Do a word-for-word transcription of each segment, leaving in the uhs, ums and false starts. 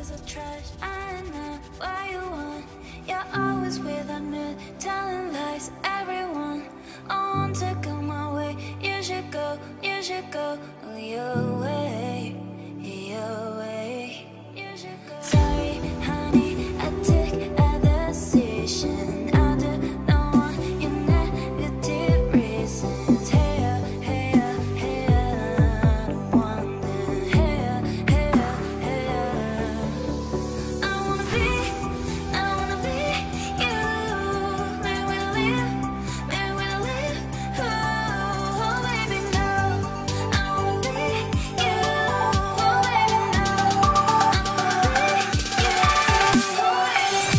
piece of trash. I know what you want. You're always without me, telling lies to everyone. I want to go my way. You should go, you should go your way, your way. You should go. Sorry, honey, I took a decision. I do not want your negative reasons. Hey, uh, hey, uh, hey, uh, I don't want them. Hey, uh, hey, uh, hey, uh. I wanna be, I wanna be you. May we live, may we live. Oh, oh, baby, no. I wanna be you. Oh, baby, no. I wanna be you. Oh, baby.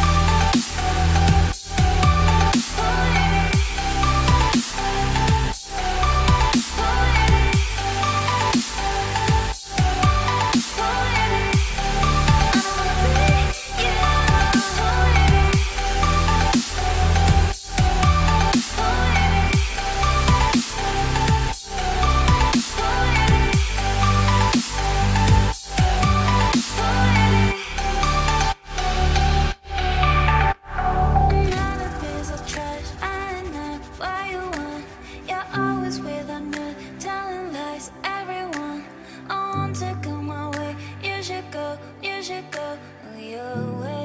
Another piece of trash. I know what you want. You're always without me, telling lies to everyone. I want to go my way. You should go, you should go your way.